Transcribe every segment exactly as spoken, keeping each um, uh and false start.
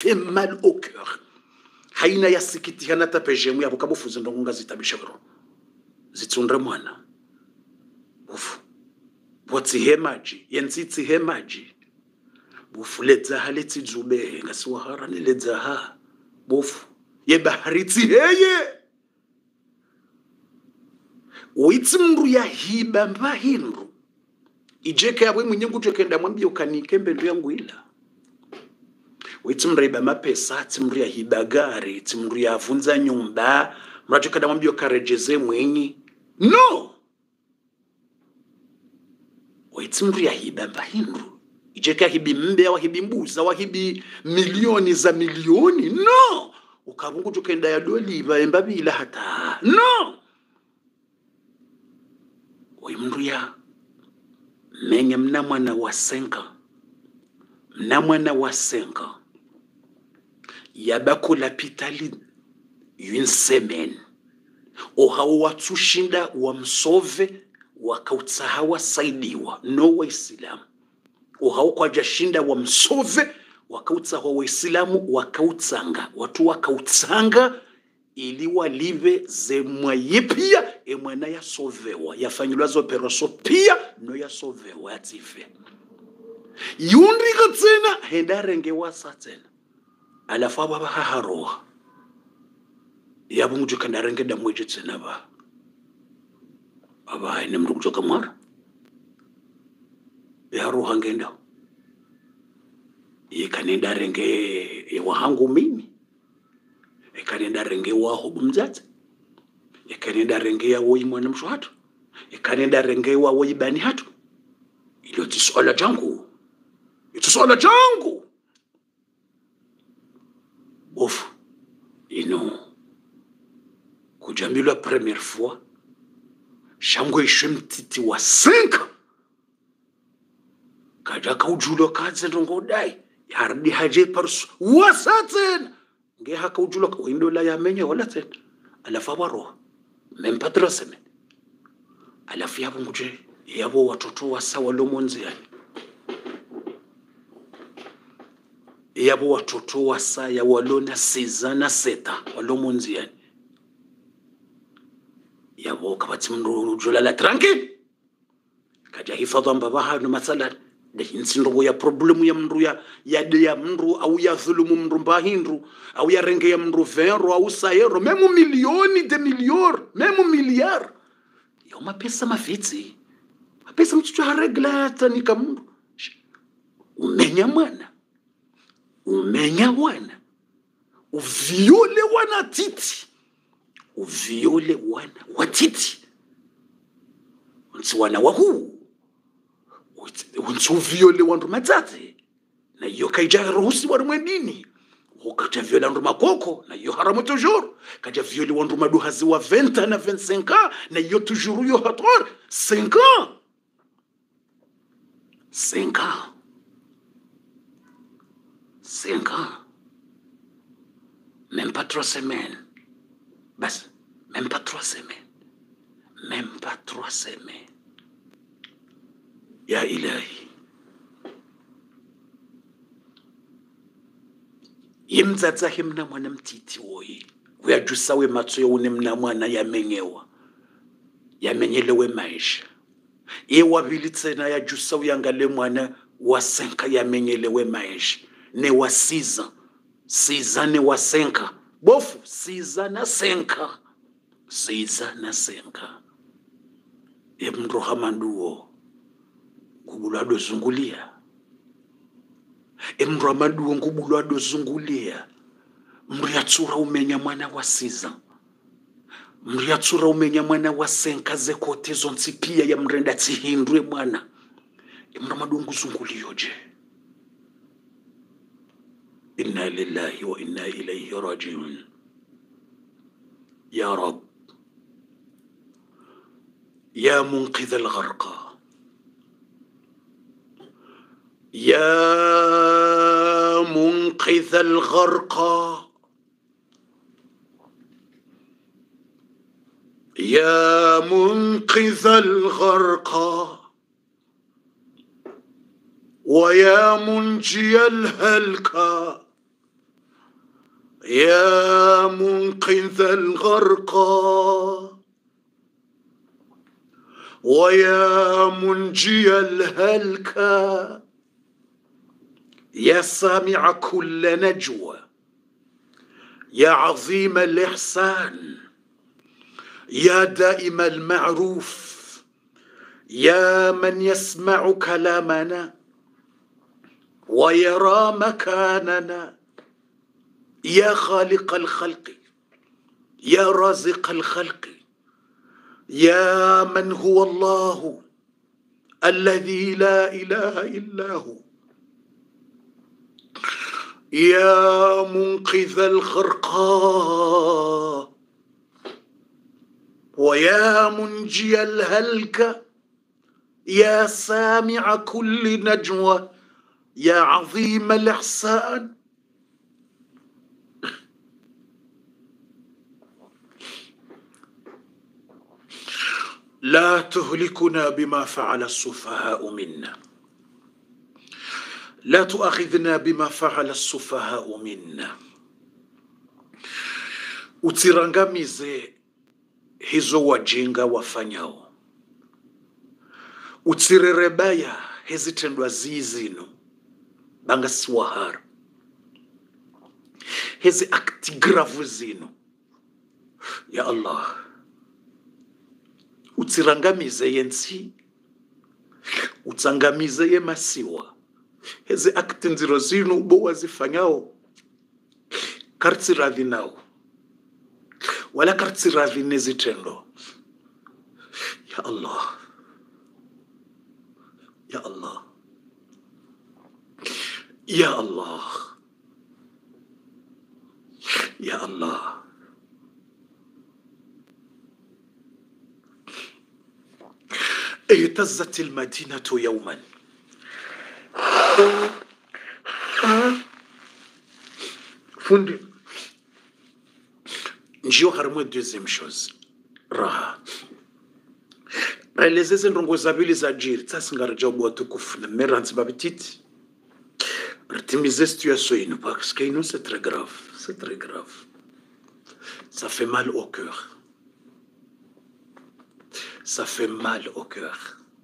fait mal au cœur. Haina yasikiti hana tapejemu yabo kabufuze ndonga zitabishagro. Zitsundre mwana. Ufu. Botsi hemaji, yensitsi hemaji. Bufu ledza haletsi dzube ngasiwa harani ledza ha. Bufu ye baharitsi heye. Uitsi mru ya hiba mba hinru. Ijeke yabwe mwenye kutokenda mwambi ukanike mbelu yangu ila. Uitsi mru ya mapesa, itsi mru ya hiba gari, itsi mru ya vunza nyumba, mrajo kada mwambi ukarejeze mwenye. No! Uitsi mru ya hiba mba hinru. Ijeke ya hibi mbe, wa hibi mbuza, wa hibi milioni za milioni. No! Ukabungu tukenda ya doli, mbabi ila hata. No! Mruya menye mna mwana wa senka mna mwana wa senka yabako la pitali une semaine ohawo watsushinda wa msove wakautsahawa saidiwa no wa islamu ohawo kwa jashinda wa msove wakautsahawa wa islamu wakautsanga watu wakautsanga ili walive zemwaye pia emwana ya sovewa yafanyilwa zo peroso pia no ya sovewa yatife yundi katsena henda rengewa satsena alafu baba haharoha yabungu kana renge da mweje tsena ba baba ine mndu kutoka mara ya roha ngenda yekanenda renge ewa hangu mimi ekanenda renge waho bumzatse ekanenda renge ya woyi mwana mshwatu ekanenda renge wa woyi bani hatu ilo tiswala jangu itiswala jangu ofu ino kujambilwa première fois shango ishemtiti wa cinq kaja kaujulo kadze ndongodai yardi haje parsu wasatsen nge haka ujulo ka windo la yamenye wala tena alafu abaro même pas trois semaines alafu yabo nguje yabo watoto wasa walomonzi yani yabo watoto wasa ya walona seize na sept walomonzi yani yabo kabati mndu ujulo la tranquille kaja hifadha mbaba hanu mathalan de hinsindo ya problemu ya mndu ya ya de ya mndu au ya dhulumu mndu mbahindu au ya renge ya mndu vero au sayero memu milioni de milior memu miliar yo mapesa mafitsi mapesa mchucho haregla tanika mndu umenya mwana umenya wana uviole wana titi uviole wana watiti unsi wana wahu unsuviole wandu matsatse na yo kaija ruhusi wa mwendini ukata viole wandu makoko na yo haramu toujours kaja viole wandu maduhazi wa vingt na vingt-cinq ans na yo toujours yo hator cinq ans cinq ans cinq ans même pas trois semaines bas même pas trois semaines même pas trois semaines. Ya ilahi yimzatsa himna mwana mtiti woyi uyajusa we matso une mna mwana yamenyewa yamenyelewe maisha ewa bilitsena yajusa uyangale mwana wa cinq yamenyelewe maisha ne wa six six ne wa cinq bofu six na cinq six na cinq emndro hamanduo kubulado zungulia emndro amaduo ngubulado zungulia mriatsura umenya mwana wa six mriatsura umenya mwana wa cinq ze kote zonsi pia ya mrenda tsihindwe mwana emndro amadungu zungulio je inna lillahi wa inna ilayhi rajiun ya rab ya munqidh al-gharqa يا منقذ الغرقى يا منقذ الغرقى ويا منجي الهلكى يا منقذ الغرقى ويا منجي الهلكى يا سامع كل نجوى يا عظيم الإحسان يا دائم المعروف يا من يسمع كلامنا ويرى مكاننا يا خالق الخلق يا رازق الخلق يا من هو الله الذي لا إله إلا هو يا منقذ الغرقى ويا منجي الهلكى يا سامع كل نجوى يا عظيم الإحسان لا تهلكنا بما فعل السفهاء منا لا تؤاخذنا بما فعل السفهاء منا utsirangamize hizo wajinga wafanyao utsirerebaya hezitendwa zizino banga siwahara hezi akti gravu zino ya Allah utsirangamize yensi utsangamize ye masiwa hezi akti nziro zino ubo wazifanyao kartiravi nao wala kartiravi nezitendo ya Allah ya Allah ya Allah ya Allah اهتزت المدينة يوما فندق نجيو هرمو deuxième chose raha elezeze ndongo zabili za jiri tsasingarja botukufu na meranzi babititi retimiser situation ino parce que ino c'est très grave c'est très grave ça fait mal au cœur ça fait mal au cœur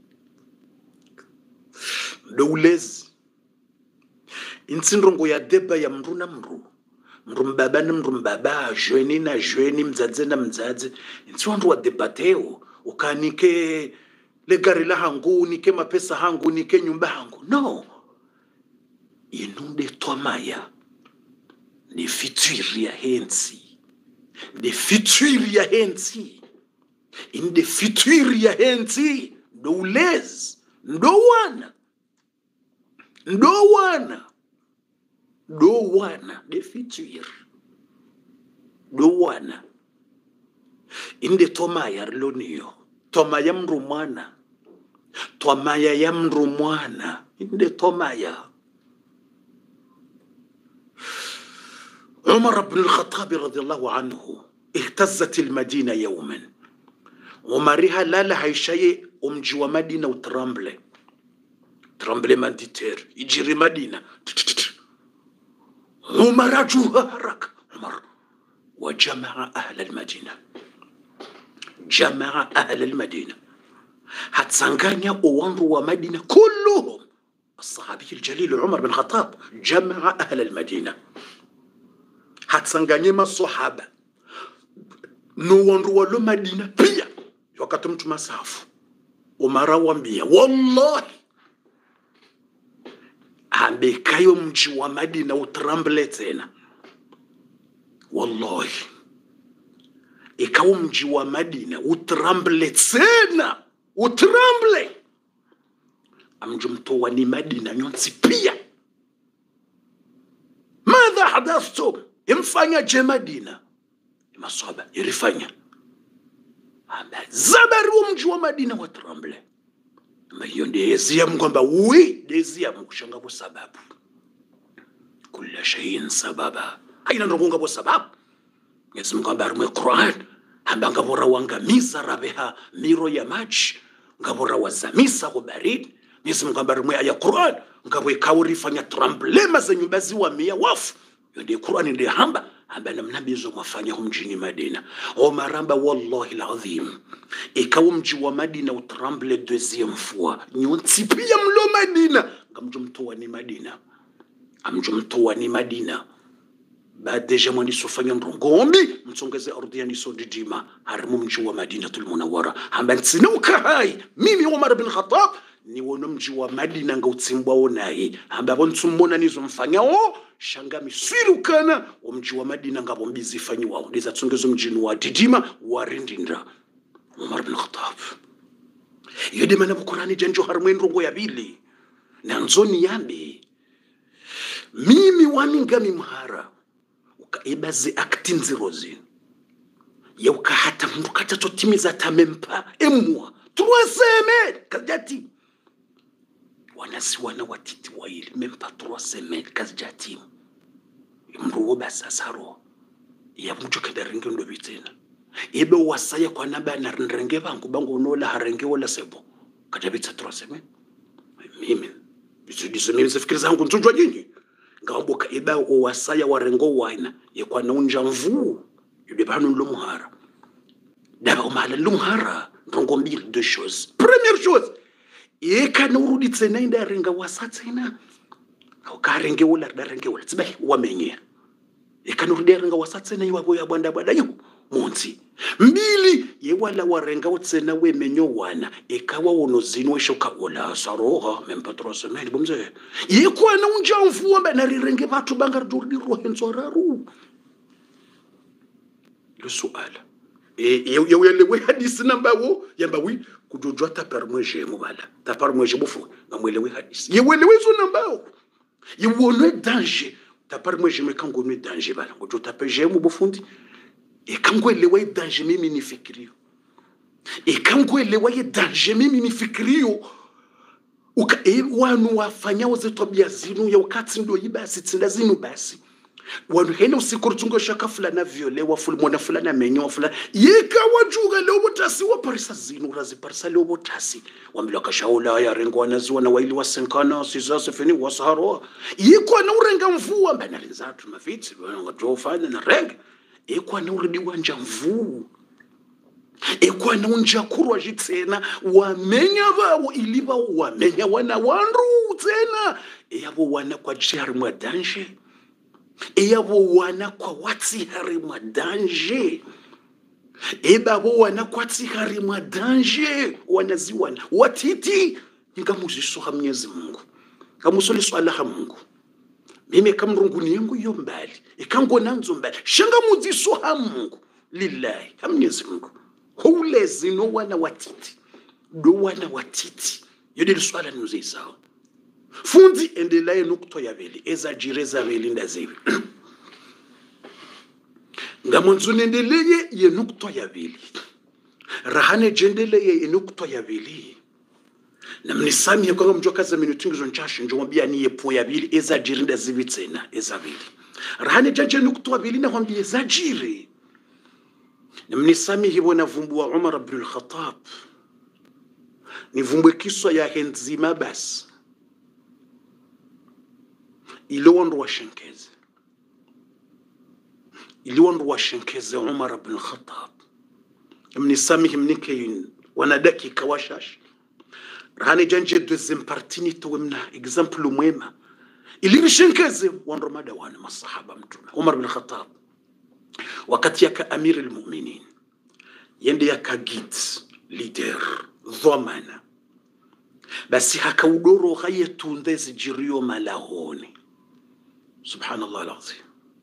doulez insindrongo ya deba ya mru na mru mru mbaba na mru mbaba jeune na jeune mzadze na mzadze insiwandu wa debateo ukanike le gari la hangu nike mapesa hangu nike nyumba hangu no inunde tomaya ni fitwiri ya hensi ni fitwiri ya hensi inde fitwiri ya hensi doulez ndo wana ndo wana ndo wana de fitwiri ndo wana inde tomaya loniyo tomaya mru mwana tomaya ya mru mwana inde tomaya عمر بن الخطاب رضي الله عنه اهتزت المدينة يوما عمرها لا لها شيء أمجي ومدينة وترامبلي ترامبلي مانديتير يجري مدينة عمر جوهرك عمر وجمع أهل المدينة جمع أهل المدينة هتسانغانيا وانروا ومدينة كلهم الصحابي الجليل عمر بن الخطاب جمع أهل المدينة hatsanganye maswahaba nuwanru walo Madina pia wakati mtu masafu Umara wambia wallahi ambekayo mji wa Madina utramble tena wallahi ikawa mji wa Madina utramble tena utramble amjumtoa ni Madina nyonsi pia madha hadathtum imfanya je Madina maswahaba irifanya amba zabari mji wa Madina wa tremble mayo ndezia mkwamba wi ndezia mkushanga kwa sababu kila shay'in sababa haina ndonga kwa sababu Yesu mkwamba rume Qur'an amba ngabora wangamiza rabeha miro ya maji ngabora wazamisa kwa baridi Yesu mkwamba rume ya Qur'an ngabwe kauri fanya tremble mazenyu bazi wa mia wafu yonde Qur'an ndi hamba ambana mnabizo mwafanya mjini Madina. Omar amba wallahi alazim, ikawa mji wa Madina utremble deuxième fois, nyonsi pia mlo Madina ngamjumtoa ni Madina, amjumtoa ni Madina. Badeja mwani sofanya ndongombi mtsongeze ardhi ni sondijima harimu mji wa Madina tulmunawara amba ntsina ukahai mimi Umar bin Khattab ni wono mji wa Madina ngautsimbwa onaye amba bontsumona nizo mfanyao shanga misirukana wa mji wa Madina ngabo mbizi fanyiwa ndiza tsongezo mjini wa Didima wa Rindindra. Umar bin Khattab yode mana bukurani janjo harimu ndongo ya bili na nzoni yambe mimi wami ngami mhara ibazi acting zerozi yauka hata mndu kata totimiza tamempa emwa tuwaseme kajati wanasi wana watiti waili mempa tuwaseme kajati mndu woba sasaro ya mndu kada renge ndo bitena ebe wasaya kwa naba na renge bangu bangu nola harenge wala sebo kajabita tuwaseme mimi bisu diso mimi sifikiri zangu ntujwa nyinyi ngaomboka eba o wasaya warengo wana yekwa naunja mvu yude banu lumhara daba umala lumhara ndongo mbili deux choses. Première chose yeka nurudi tsena inda renga wasatsena au karenge wala darenge wala tsibai wamenye yeka nurudi renga wasatsena yiwa ya bwanda bwanda yo monti mbili yewala warenga utsena we menyo wana ekawa wono zinwe shoka wala saroha mempatro semeni bomze yekwa na unja mfuwa bana rirenge batu bangar durdi rohenzo raru. Le suala e yewelewe hadisi namba wo yamba wi kujojwa ta permoje mubala ta permoje bofu ngamwelewe hadisi yewelewe zo namba wo yewonwe danger ta permoje mekangonwe danger bala kujota peje mu bofundi ikangwelewa danger mimi nifikirio ikangwelewa danger mimi nifikirio uka e wanu wafanya wote tabia zinu ya wakati ndo yibasi tsinda zinu basi wanu hena usikurutungo shaka fulana violewa fulmona fulana menyo fulana yeka wajuga leo botasi wa parisa zinu razi parisa leo botasi wambila kashaula ya rengo wanaziwa na waili wasenkana sizase feni wasaharo yeko na urenga mvua mbana rizatu mafiti wangatofana na renga ekwa na uridi wanja mvu ekwa na unja kurwa jitsena wamenya bawo iliba wamenya wana wanru tsena eyabo wana kwa jari mwa danger eyabo wana kwa watsi hari mwa danger ebabo wana kwa tsi hari mwa danger wanaziwana watiti ngamuziso ha Mwenyezi Mungu ngamusole swala ha Mungu mimi kamrunguni yangu yo mbali ikango nanzo mbali shanga muziso ha Mungu lillahi ha Mwenyezi Mungu hulezi no wana watiti do wana watiti yodi swala nuzisao fundi endelaye nukto ya veli ezajireza veli ndazivi ngamonzuni endeleye ye nukto ya veli rahane jendeleye ye nukto ya veli na mnisami ya kwa mjoka za minutingizo nchashi njomobia ni yepo ya vili eza jirinda zivitsena eza vili rahane janje nuktoa vili na wambi eza jiri na mnisami hivo na vumbu wa Umar ibn al-Khattab ni vumbu kiswa ya henzima bas iliwandu wa shenkeze iliwandu wa shenkeze Umar ibn al-Khattab mnisami himnike yun wanadaki kawashash rahane janje deuxième partie ni tuwemna example mwema ilibishenkeze wandu madawana masahaba mtume Umar ibn Khattab wakati yaka amir al-mu'minin yende yaka git leader dhamana basi haka udoro haye tundezi jirio malahoni subhanallah alazim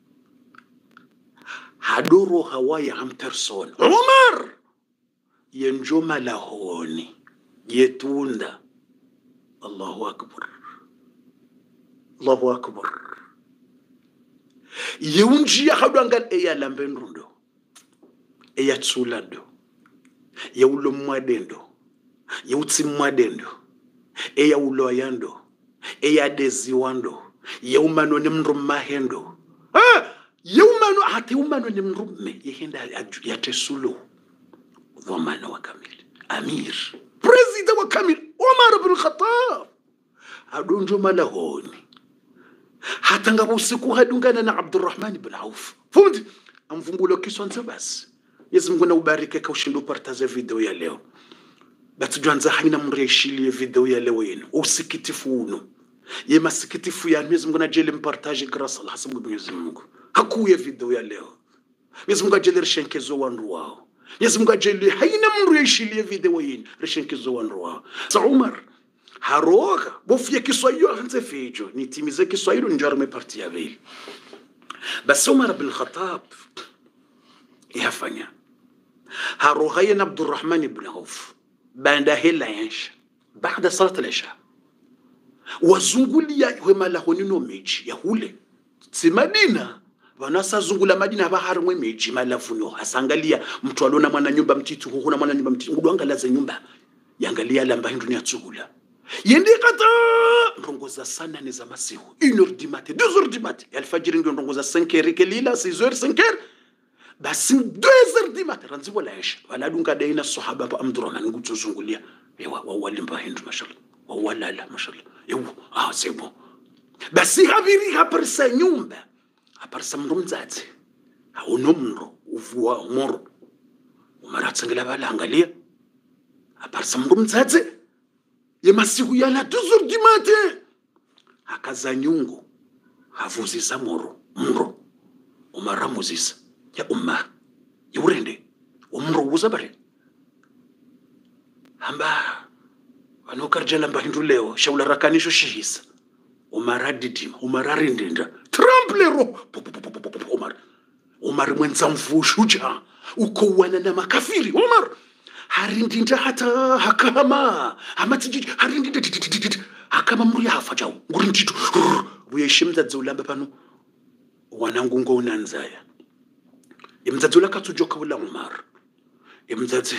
hadoro hawaya ham person Umar yenjo malahoni yetunda Allahu akbar Allahu akbar yeunji ya hadwangal eya lambenrundo eya tsulado ya ulo mwadendo ya utsi mwadendo eya ulo yando eya deziwando ya umano ni mndu mahendo ah ya umano hati umano ni mrume yehenda ya tesulo dhamana wa kamili amir president wa kamili Umar ibn Khattab adonjo malahoni hata ngabo usiku hadungana na Abdurrahman ibn Auf fundi amvumbulo kiswanza basi Yesu Mungu na ubarike ka ushindo partaze video ya leo batujanza haina mreshilie video ya leo yenu usikitifu uno ye masikitifu ya Yesu Mungu na jele mpartage grâce Allah sababu Yesu Mungu hakuye video ya leo Yesu Mungu ajele rishenkezo wandu wao Yesu Mungu ajele haina mreshilie video yenu rishenkezo wandu wao sa Umar haroga bofia Kiswahili hanze fijo nitimize Kiswahili njarme parti ya vile basi Umar ibn Khattab yafanya haroga ya Abdurrahman ibn Auf banda hela yansha baada salat al-isha wazungulia wema lahonino meji ya hule si Madina wanasa zungula Madina baharimwe meji malafuno hasangalia mtu alona mwana nyumba mtitu huna mwana nyumba mtitu ngudu angalaza nyumba yangalia lamba hindu ni atsugula yende kata ndongoza sana ni za masihu une heure du matin deux heures du matin alfajiri ndio ndongoza cinq heures kelila six heures cinq heures basi deux heures du matin ranzi wala yesha wala dunga daina sahaba pa Abdurrahman ngutuzungulia ewa walimba hindu mashallah wawalala mashallah ewa ah c'est bon basi habiri haparsa nyumba haparsa mrumzazi hauno mro uvua moro umaratsangela bala angalia haparsa mrumzazi yemasiku yala deux heures du matin hakaza nyungu havuzisa moro mro umaramuzisa ya umma yurende umro uzabare hamba anokarjala mbahindu leo shaula rakanisho shihisa umaradidima umararindinda tramplero Umar Umar mwenza mvushuja uko wana na makafiri Umar harindinda hata hakama amatiji harindinda hakama muri hafa jawo ngurindito buyeshimza dzulamba pano wanangu ngonanzaya imdzadzula katujoka wala Umar imdzadzi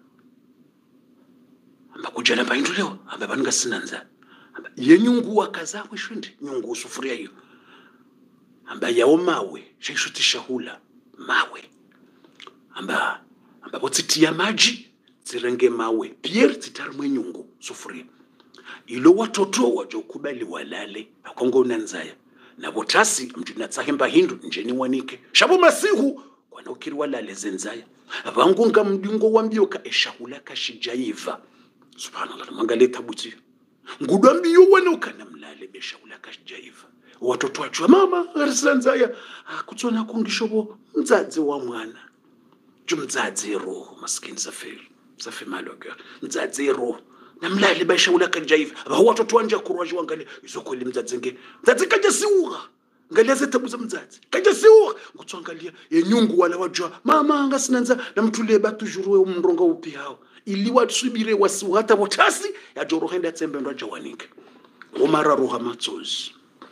amba kujala baindu leo amba banunga sinanza amba yenyungu wakazawe shwindi nyungu sufuria hiyo amba yao mawe shishutisha hula mawe amba amba botsitia maji zirenge mawe pierre titarmwe nyungu sufuria ilo watoto wajo kubali walale akongo unanzaya na botasi mjuna tsahemba hindu njeni wanike shabo masihu kwana ukiri walale zenzaya abangunga mdingo wambioka eshahula kashijaiva subhanallah mangale tabuti ngudambiyo wanoka namlale beshahula kashijaiva watoto wachwa mama arisanzaya akutsona kungishobo mdzadzi wa mwana jumdzadzi roho maskini safiri safi maloga mdzadzi roho namlale beshahula kashijaiva aba watoto wanje kurwaji wangale izokole mdzadzi nge mdzadzi kaje siuga ngaliyaze tabuza mdzadzi kaje siuga ngutswangalia yenyungu wala wajwa mama angasinanza namtule batujurwe umronga upi hao ili watsubire wasiwata botasi ya jorohenda tsembe ndo jawanike Umar ruha matsozi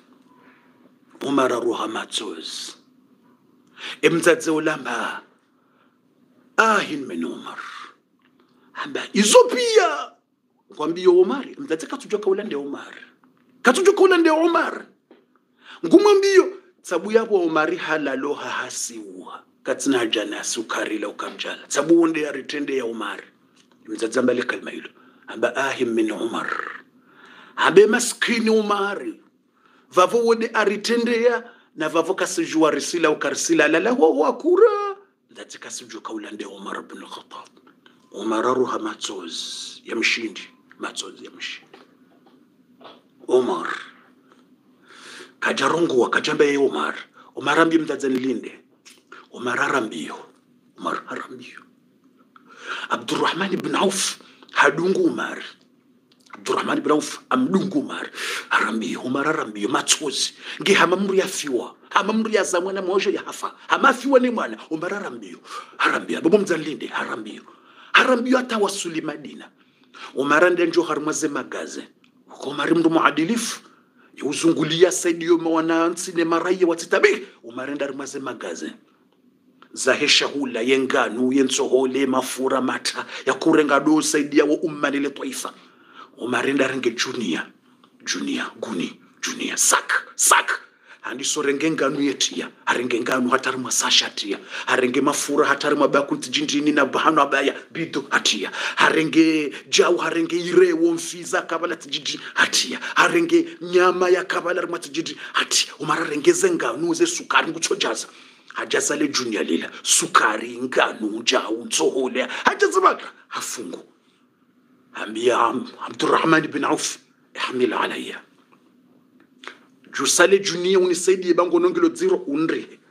Umar ruha matsozi emdzadze ulamba ahin min Umar amba izopia kwambia Umar mdzadze katujoka ulande Umar katujoka ulande Umar ngumwambio sabu yabo Umar halalo hasiwa katsina jana sukari la ukamjala sabu wonde ya ritende ya Umar mzadzambale kalma hilo amba ahim min Umar abe maskini Umar vavo wode aritendea na vavo kasijua risila ukarsila la lahu wakura ndati kasijua kaulande Umar ibn Khattab Umar ruha matsoz yamshindi matsoz yamshindi Umar kajarongo wakajamba ye Umar Umar ambi mzadzani linde Umar arambiyo Umar arambiyo Abdurrahman ibn Auf hadungu Umar Abdurrahman ibn Auf amdungu Umar arambiyo Umar arambiyo matsozi nge hamamuri afiwa hamamuri azamwana mojo ya hafa hamafiwa ni mwana Umar arambiyo arambiyo babo mzalinde arambiyo arambiyo atawasuli Madina Umar ndenjo harmaze magaze uko Umar mndu muadilifu yuzungulia saidiyo mwana nsine maraye watitabe Umar ndarmaze magaze zahesha hula yenganu yensohole mafura mata ya kurenga do saidia wa umma lile taifa Umar ndarenge junior junior guni junior sak sak handi sorenge nganu yetia harenge nganu hatari masasha tia harenge mafura hatari mabaku ntijindini na bahano abaya bido hatia harenge jau harenge irewo mfiza kabala tijiji hatia harenge nyama ya kabala matijiji hatia umararengeze nganu ze sukari nguchojaza hajaza le junior lila sukari nganu jau nzohole hajaza baka hafungu ambia Abdurrahman bin Auf ihmil alayya jusale junia unisaidie bango nongelo zero unri